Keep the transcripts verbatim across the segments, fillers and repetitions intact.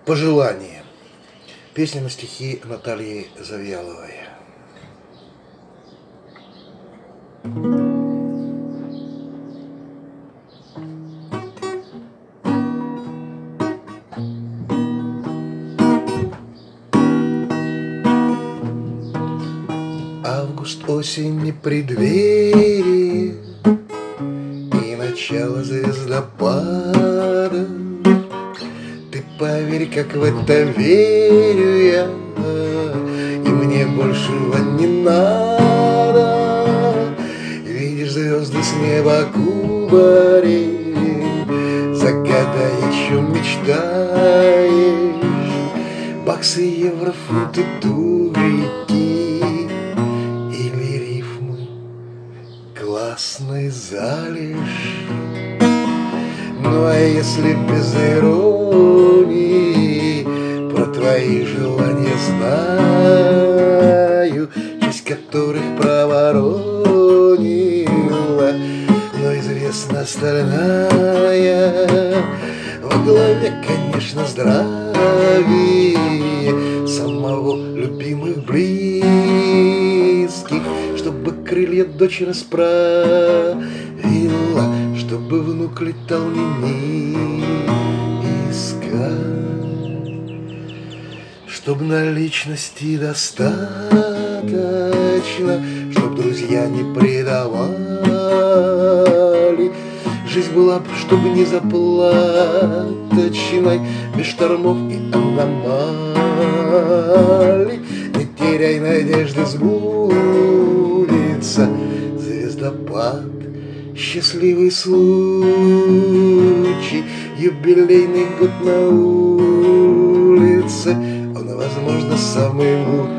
Пожелание. Песня на стихи Натальи Завьяловой. Август, осень, не преддверие и начало звездопада. Ты поверь, как в это верю я, и мне большего не надо. Видишь звезды с неба кубари, загадай, о чем мечтаешь. Баксы, евро, фунты, тугрики или рифмы, классный залежь. Ну а если без иронии, про твои желания знаю, часть которых проворонила, но известна остальная. Во главе, конечно, здравие самого любимых близких, чтобы крылья дочь расправила, чтобы внук летал не низко, чтоб наличности достаточно, чтоб друзья не предавали. Жизнь была б, чтобы не заплаточной, без штормов и аномалий. Не теряй надежды, сбудется звездопад. Счастливый случай, юбилейный год на улице, он, возможно, самый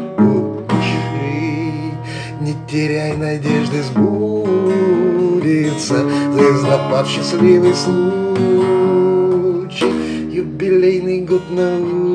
лучший. Не теряй надежды, сбудется звездопад. Счастливый случай, юбилейный год на улице.